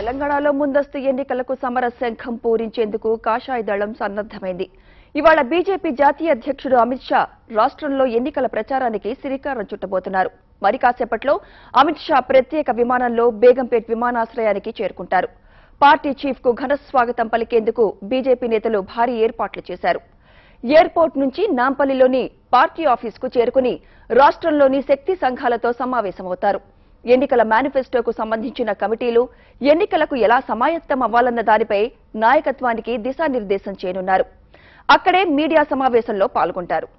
తెలంగాణలో ముందస్తు ఎన్నికలకు సమరశంఖం పూరించేందుకు కాషాయ దళం సన్నద్ధమైంది. ఇవాళ బీజేపీ జాతీయ అధ్యక్షుడు అమిత్ షా రాష్ట్రంలో ఎన్నికల ప్రచారానికి శ్రీకారం చుట్టబోతున్నారు. మరి కాసేపట్లో అమిత్ షా ప్రత్యేక విమానంలో బేగంపేట్ విమానాశ్రయానికి చేరుకుంటారు. పార్టీ చీఫ్ కు ఘన స్వాగతం పలికేందుకు బీజేపీ నేతలు భారీ ఏర్పాట్లు చేశారు. ఎయిర్పోర్ట్ నుంచి నాంపల్లిలోని పార్టీ ఆఫీసుకు చేరుకుని రాష్ట్రంలోని శక్తి సంఘాలతో సమావేశమవుతారు. ఎన్నికల మేనిఫెస్టోకు సంబంధించిన కమిటీలు ఎన్నికలకు ఎలా సమాయత్తం అవ్వాలన్న దానిపై నాయకత్వానికి దిశానిర్దేశం చేయనున్నారు. అక్కడే మీడియా సమావేశంలో పాల్గొంటారు.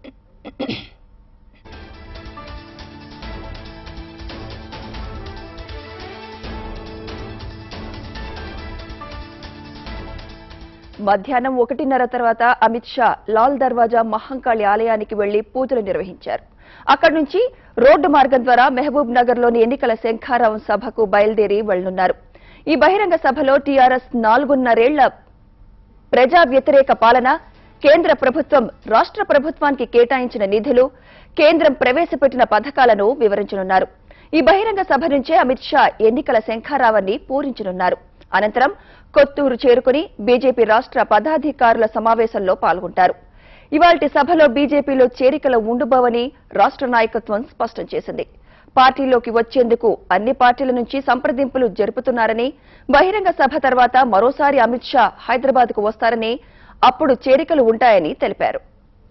మధ్యాహ్నం 1:30 తర్వాత అమిత్ షా లాల్ దర్వాజా మహంకాళి ఆలయానికి వెళ్లి పూజలు నిర్వహించారు. అక్కడి నుంచి రోడ్డు మార్గం ద్వారా మహబూబ్ నగర్ లోని ఎన్నికల శంఖారావం సభకు బయలుదేరి వెళ్లనున్నారు. ఈ బహిరంగ సభలో టీఆర్ఎస్ 4.5 ఏళ్ల ప్రజా వ్యతిరేక పాలన, కేంద్ర ప్రభుత్వం రాష్ట్ర ప్రభుత్వానికి కేటాయించిన నిధులు, కేంద్రం ప్రవేశపెట్టిన పథకాలను వివరించనున్నారు. ఈ బహిరంగ సభ నుంచే అమిత్ షా ఎన్నికల శంఖారావాన్ని పూరించనున్నారు. అనంతరం కొత్తూరు చేరుకుని బీజేపీ రాష్ట్ర పదాధికారుల సమావేశంలో పాల్గొంటారు. ఇవాల్టి సభలో బీజేపీలో చేరికలు ఉండబోవని రాష్ట్ర నాయకత్వం స్పష్టం చేసింది. పార్టీలోకి వచ్చేందుకు అన్ని పార్టీల నుంచి సంప్రదింపులు జరుపుతున్నారని, బహిరంగ సభ తర్వాత మరోసారి అమిత్ షా హైదరాబాద్ కు వస్తారని, అప్పుడు చేరికలు ఉంటాయని తెలిపారు.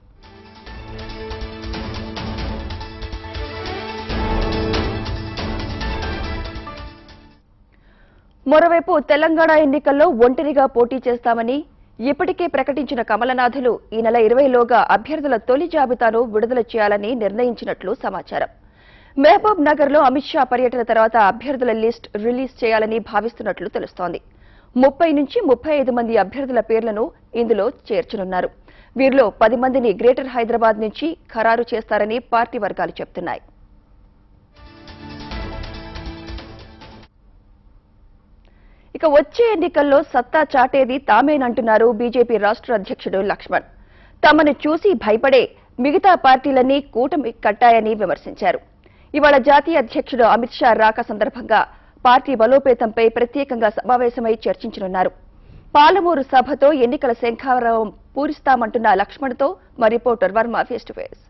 మరోవైపు తెలంగాణ ఎన్నికల్లో ఒంటరిగా పోటీ చేస్తామని ఇప్పటికే ప్రకటించిన కమలనాథులు ఈ నెల 20లోగా అభ్యర్థుల తొలి జాబితాను విడుదల చేయాలని నిర్ణయించినట్లు సమాచారం. మహబూబ్ నగర్ లో అమిత్ షా పర్యటన తర్వాత అభ్యర్థుల లిస్ట్ రిలీజ్ చేయాలని భావిస్తున్నట్లు తెలుస్తోంది. 30 నుంచి 35 మంది అభ్యర్థుల పేర్లను ఇందులో చేర్చనున్నారు. వీరిలో 10 మందిని గ్రేటర్ హైదరాబాద్ నుంచి ఖరారు చేస్తారని పార్టీ వర్గాలు చెబుతున్నాయి. ఇక వచ్చే ఎన్నికల్లో సత్తా చాటేది తామేనంటున్నారు బీజేపీ రాష్ట్ర అధ్యక్షుడు లక్ష్మణ్. తమను చూసి భయపడే మిగతా పార్టీలన్నీ కూటమి కట్టాయని విమర్శించారు. ఇవాళ జాతీయ అధ్యక్షుడు అమిత్ షా రాక సందర్భంగా పార్టీ బలోపేతంపై ప్రత్యేకంగా సమావేశమై చర్చించనున్నారు. పాలమూరు సభతో ఎన్నికల శంఖారావం పూరిస్తామంటున్న లక్ష్మణ్తో మా reporter Varma face to face.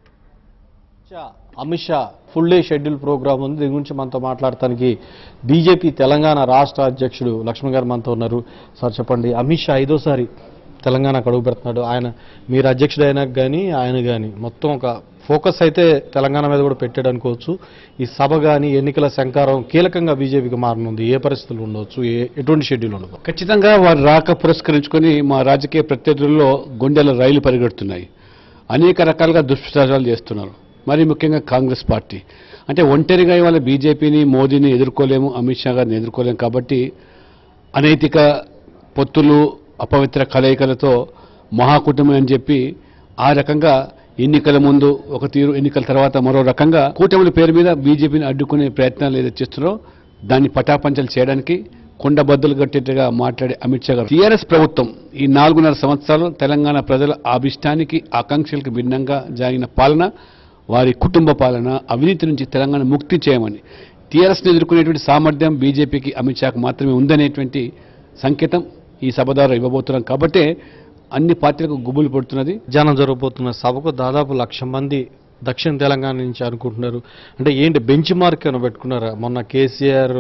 Amit Shah full day schedule programme ఉంది. దీని గురించి మనతో మాట్లాడటానికి బీజేపీ తెలంగాణ రాష్ట్ర అధ్యక్షుడు లక్ష్మణ్ గారు మనతో ఉన్నారు. సార్ చెప్పండి, అమిత్ షా 5వ తెలంగాణకు అడుగు పెడుతున్నాడు. ఆయన మీరు అధ్యక్షుడు అయినాక కానీ ఆయన కానీ మొత్తం ఒక ఫోకస్ అయితే తెలంగాణ మీద కూడా పెట్టాడు అనుకోవచ్చు. ఈ సభ కానీ ఎన్నికల శంఖారావం కీలకంగా బీజేపీకి మారనుంది. ఏ పరిస్థితులు ఉండవచ్చు, ఎటువంటి షెడ్యూల్ ఉండదు? ఖచ్చితంగా వారు రాక పురస్కరించుకొని మా రాజకీయ ప్రత్యర్థుల్లో గుండెల రైలు పరిగెడుతున్నాయి. అనేక రకాలుగా దుష్ప్రచారాలు చేస్తున్నారు. మరి ముఖ్యంగా కాంగ్రెస్ పార్టీ అంటే ఒంటరిగా ఇవాళ బీజేపీని మోదీని ఎదుర్కోలేము, అమిత్ షా గారిని ఎదుర్కోలేము. కాబట్టి అనైతిక పొత్తులు, అపవిత్ర కలయికలతో మహాకూటమి అని చెప్పి ఆ రకంగా ఎన్నికల ముందు ఒక తీరు, ఎన్నికల తర్వాత మరో రకంగా కూటమిల పేరు మీద బీజేపీని అడ్డుకునే ప్రయత్నాలు ఏదైతే చేస్తున్నారో దాన్ని పటాపంచలు చేయడానికి కొండబద్దలు కట్టేట్టుగా మాట్లాడే అమిత్ షా గారు టీఆర్ఎస్ ప్రభుత్వం ఈ 4.5 సంవత్సరాలు తెలంగాణ ప్రజల ఆభిష్టానికి, ఆకాంక్షలకు భిన్నంగా జరిగిన పాలన, వారి కుటుంబ పాలన, అవినీతి నుంచి తెలంగాణ ముక్తి చేయమని టీఆర్ఎస్ని ఎదుర్కొనేటువంటి సామర్థ్యం బీజేపీకి, అమిత్ షాకు మాత్రమే ఉందనేటువంటి సంకేతం ఈ సభ ద్వారా ఇవ్వబోతున్నాం. కాబట్టి అన్ని పార్టీలకు గుబులు పడుతున్నది. జనం జరగబోతున్న సభకు దాదాపు 1,00,000 మంది దక్షిణ తెలంగాణ నుంచి అనుకుంటున్నారు. అంటే ఏంటి బెంచ్ మార్క్ అని పెట్టుకున్నారా? మొన్న కేసీఆర్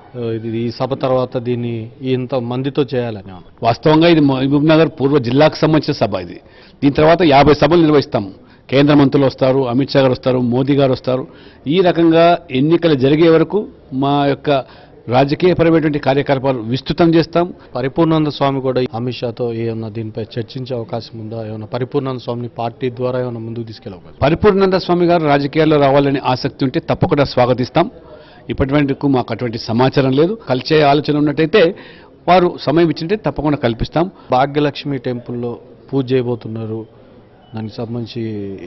ఈ సభ తర్వాత దీన్ని ఇంత మందితో చేయాలని. వాస్తవంగా ఇది మహబూబ్ నగర్ పూర్వ జిల్లాకు సంబంధించిన సభ. ఇది దీని తర్వాత 50 సభలు నిర్వహిస్తాము. కేంద్ర మంత్రులు వస్తారు, అమిత్ షా గారు వస్తారు, మోదీ గారు వస్తారు. ఈ రకంగా ఎన్నికలు జరిగే వరకు మా యొక్క రాజకీయపరమైనటువంటి కార్యకలాపాలు విస్తృతం చేస్తాం. పరిపూర్ణానంద స్వామి కూడా అమిత్ షాతో ఏమన్నా దీనిపై చర్చించే అవకాశం ఉందా? ఏమన్నా పరిపూర్ణానంద స్వామిని పార్టీ ద్వారా ఏమైనా ముందుకు తీసుకెళ్లే అవకాశం? పరిపూర్ణానంద స్వామి గారు రాజకీయాల్లో రావాలని ఆసక్తి ఉంటే తప్పకుండా స్వాగతిస్తాం. ఇప్పటివరకు మాకు అటువంటి సమాచారం లేదు. కలిసే ఆలోచన ఉన్నట్టయితే వారు సమయం ఇచ్చింటే తప్పకుండా కల్పిస్తాం. భాగ్యలక్ష్మి టెంపుల్లో పూజ చేయబోతున్నారు. దానికి సంబంధించి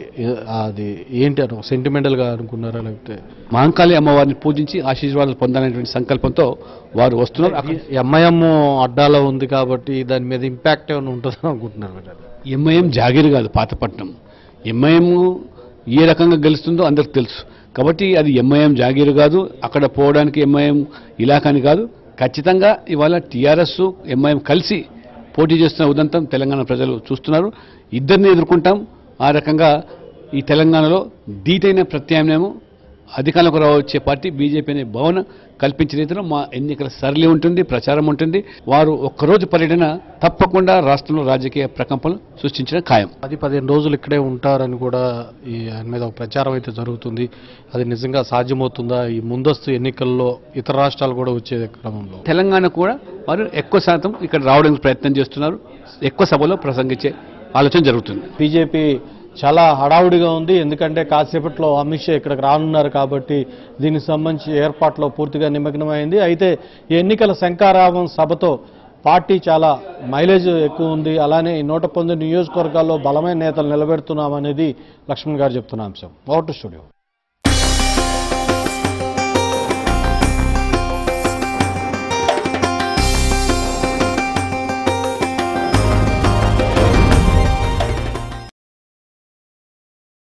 అది ఏంటి అని సెంటిమెంటల్ గా అనుకున్నారా, లేకపోతే మహంకాళి అమ్మవారిని పూజించి ఆశీర్వాదాలు పొందాలనేటువంటి సంకల్పంతో వారు వస్తున్నారు. ఎంఐఎం అడ్డాలో ఉంది కాబట్టి దాని మీద ఇంపాక్ట్ ఏమైనా ఉంటుందని అనుకుంటున్నారు? ఎంఐఎం జాగీర్ కాదు, పాతపట్నం. ఎంఐఎం ఏ రకంగా గెలుస్తుందో అందరికి తెలుసు. కాబట్టి అది ఎంఐఎం జాగీరు కాదు, అక్కడ పోవడానికి ఎంఐఎం ఇలాకాని కాదు. ఖచ్చితంగా ఇవాళ టీఆర్ఎస్ ఎంఐఎం కలిసి పోటీ చేస్తున్న ఉదంతం తెలంగాణ ప్రజలు చూస్తున్నారు. ఇద్దరిని ఎదుర్కొంటాం. ఆ రకంగా ఈ తెలంగాణలో ధీటైన ప్రత్యామ్నాయం అధికారంలోకి వచ్చే పార్టీ బీజేపీ అనే భావన కల్పించిన రీతిలో మా ఎన్నికల సరళి ఉంటుంది, ప్రచారం ఉంటుంది. వారు ఒక్కరోజు పర్యటన తప్పకుండా రాష్ట్రంలో రాజకీయ ప్రకంపనలు సృష్టించడం ఖాయం. 10-15 రోజులు ఇక్కడే ఉంటారని కూడా ఆయన మీద ఒక ప్రచారం అయితే జరుగుతుంది. అది నిజంగా సాధ్యమవుతుందా? ఈ ముందస్తు ఎన్నికల్లో ఇతర రాష్ట్రాలు కూడా వచ్చే క్రమంలో తెలంగాణ కూడా వారు ఎక్కువ శాతం ఇక్కడ రావడానికి ప్రయత్నం చేస్తున్నారు. ఎక్కువ సభలో ప్రసంగించే ఆలోచన జరుగుతుంది. బీజేపీ చాలా హడావుడిగా ఉంది. ఎందుకంటే కాసేపట్లో అమిత్ షా ఇక్కడికి రానున్నారు కాబట్టి దీనికి సంబంధించి ఏర్పాట్లో పూర్తిగా నిమగ్నమైంది. అయితే ఈ ఎన్నికల శంఖారావం సభతో పార్టీ చాలా మైలేజ్ ఎక్కువ ఉంది. అలానే ఈ 119 నియోజకవర్గాల్లో బలమైన నేతలు నిలబెడుతున్నామనేది లక్ష్మణ్ గారు చెప్తున్న అంశం. Over to studio.